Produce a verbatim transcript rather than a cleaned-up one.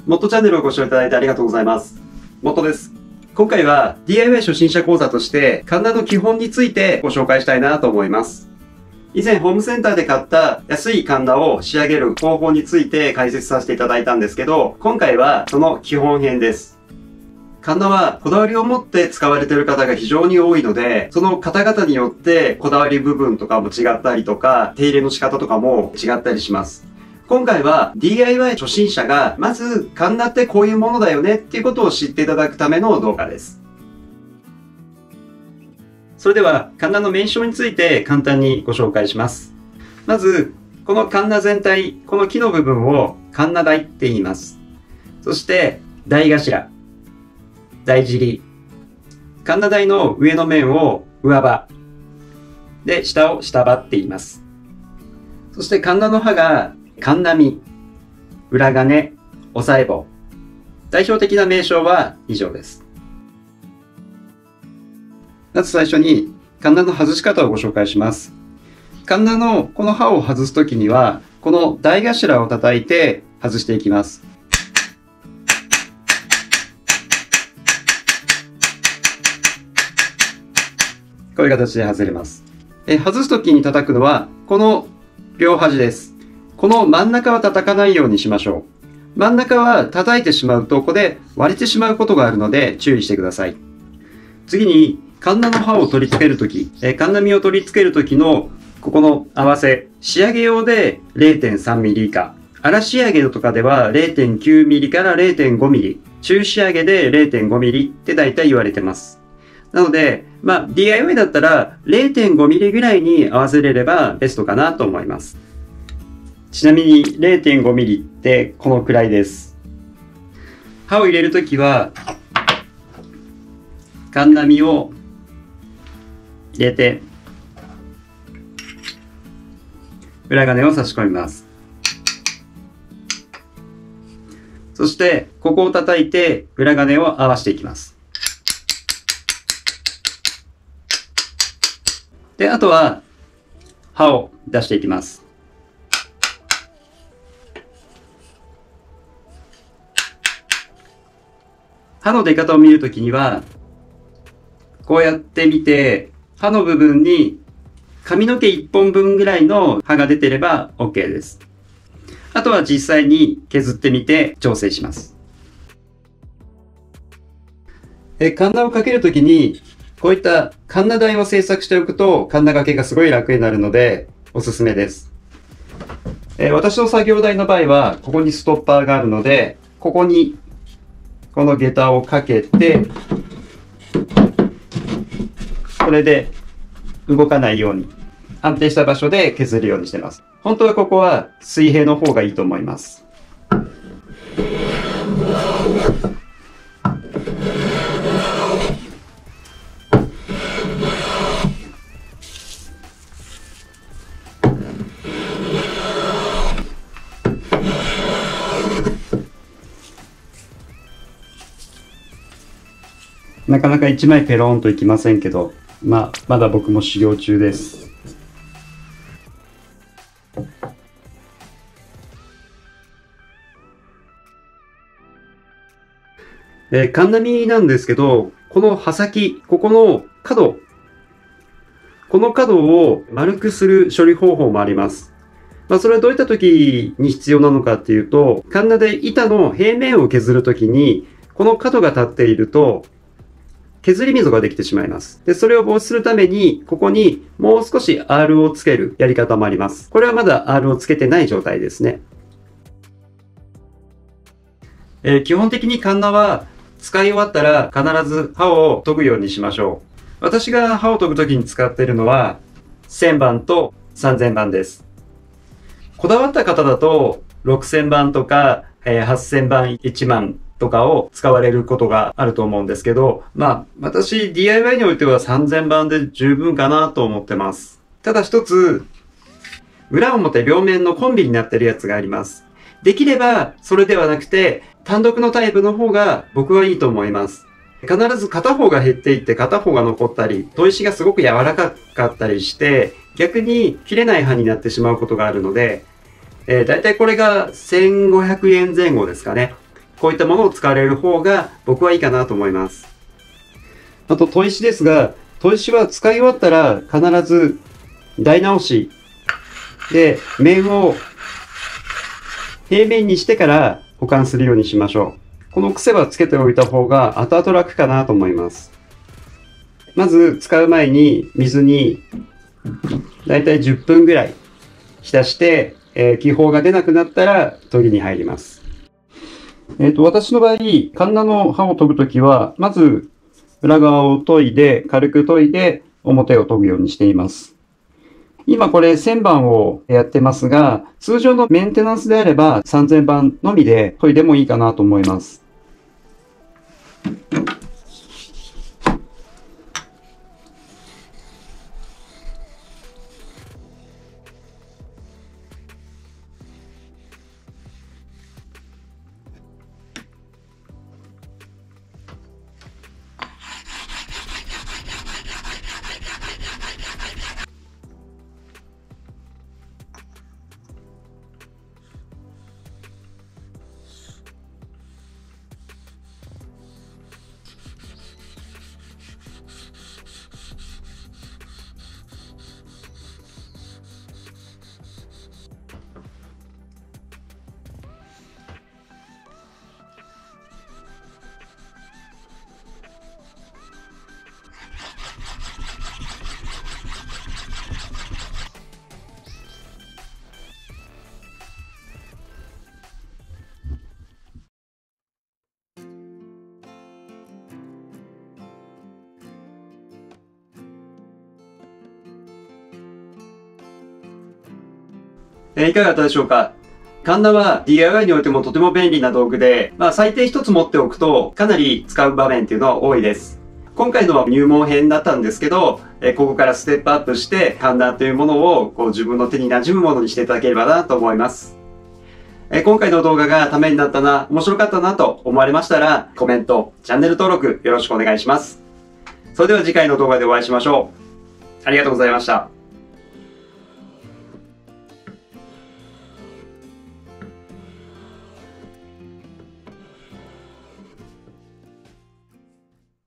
モットチャンネルをご視聴いただいてありがとうございます。モットです。今回は ディーアイワイ 初心者講座としてカンナの基本についてご紹介したいなと思います。以前ホームセンターで買った安いカンナを仕上げる方法について解説させていただいたんですけど、今回はその基本編です。カンナはこだわりを持って使われている方が非常に多いので、その方々によってこだわり部分とかも違ったりとか、手入れの仕方とかも違ったりします。今回は ディーアイワイ 初心者がまずカンナってこういうものだよねっていうことを知っていただくための動画です。それではカンナの名称について簡単にご紹介します。まずこのカンナ全体、この木の部分をカンナ台って言います。そして台頭、台尻、カンナ台の上の面を上刃で下を下刃って言います。そしてカンナの刃がカンナミ、裏金、押さえ棒。代表的な名称は以上です。まず最初にカンナの外し方をご紹介します。カンナのこの刃を外すときには、この台頭を叩いて外していきます。こういう形で外れます。え外すときに叩くのは、この両端です。この真ん中は叩かないようにしましょう。真ん中は叩いてしまうと、ここで割れてしまうことがあるので注意してください。次に、カンナの刃を取り付けるとき、えカンナ身を取り付けるときの、ここの合わせ、仕上げ用で れいてんさんミリ 以下、粗仕上げとかでは れいてんきゅうミリ から れいてんごミリ、中仕上げで れいてんごミリ って大体言われてます。なので、まあ、ディーアイワイ だったら れいてんごミリ ぐらいに合わせれればベストかなと思います。ちなみに れいてんごミリ ってこのくらいです。刃を入れるときは、カンナ身を入れて、裏金を差し込みます。そして、ここを叩いて裏金を合わせていきます。で、あとは、刃を出していきます。刃の出方を見るときには、こうやって見て、刃の部分に髪の毛いっぽんぶんぐらいの刃が出てれば OK です。あとは実際に削ってみて調整します。え、カンナをかけるときに、こういったカンナ台を製作しておくと、カンナ掛けがすごい楽になるので、おすすめです。え、私の作業台の場合は、ここにストッパーがあるので、ここにこの下駄をかけて、これで動かないように安定した場所で削るようにしています。本当はここは水平の方がいいと思います。なかなかいちまいペロンといきませんけど、まあ、まだ僕も修行中です。えー、カンナ身なんですけど、この刃先、ここの角、この角を丸くする処理方法もあります。まあ、それはどういった時に必要なのかっていうと、カンナで板の平面を削るときに、この角が立っていると、削り溝ができてしまいます。で、それを防止するために、ここにもう少し アール をつけるやり方もあります。これはまだ アール をつけてない状態ですね。えー、基本的にカンナは使い終わったら必ず刃を研ぐようにしましょう。私が刃を研ぐときに使っているのはせんばんとさんぜんばんです。こだわった方だとろくせんばんとか、えー、はっせんばん、いちまんとかを使われることがあると思うんですけど、まあ、私 ディーアイワイ においてはさんぜんばんで十分かなと思ってます。ただ一つ、裏表両面のコンビになってるやつがあります。できれば、それではなくて、単独のタイプの方が僕はいいと思います。必ず片方が減っていって片方が残ったり、砥石がすごく柔らかかったりして、逆に切れない刃になってしまうことがあるので、えー、だいたいこれがせんごひゃくえんぜん後ですかね。 こういったものを使われる方が僕はいいかなと思います。あと、砥石ですが、砥石は使い終わったら必ず台直しで面を平面にしてから保管するようにしましょう。この癖はつけておいた方が後々楽かなと思います。まず使う前に水にだいたいじゅっぷんぐらい浸して、えー、気泡が出なくなったら研ぎに入ります。えっと、私の場合、カンナの刃を研ぐときは、まず裏側を研いで、軽く研いで表を研ぐようにしています。今これせんばんをやってますが、通常のメンテナンスであればさんぜんばんのみで研いでもいいかなと思います。えー、いかがだったでしょうか。カンナは ディーアイワイ においてもとても便利な道具で、まあ最低一つ持っておくとかなり使う場面っていうのは多いです。今回のは入門編だったんですけど、えー、ここからステップアップしてカンナというものをこう自分の手に馴染むものにしていただければなと思います。えー、今回の動画がためになったな、面白かったなと思われましたら、コメント、チャンネル登録よろしくお願いします。それでは次回の動画でお会いしましょう。ありがとうございました。